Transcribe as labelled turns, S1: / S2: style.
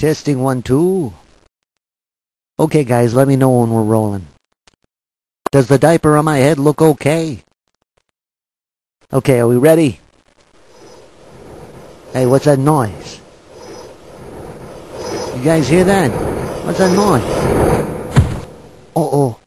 S1: Testing 1, 2. Okay guys, let me know when we're rolling. Does the diaper on my head look okay? Okay, are we ready? Hey, what's that noise? You guys hear that? What's that noise? Uh-oh.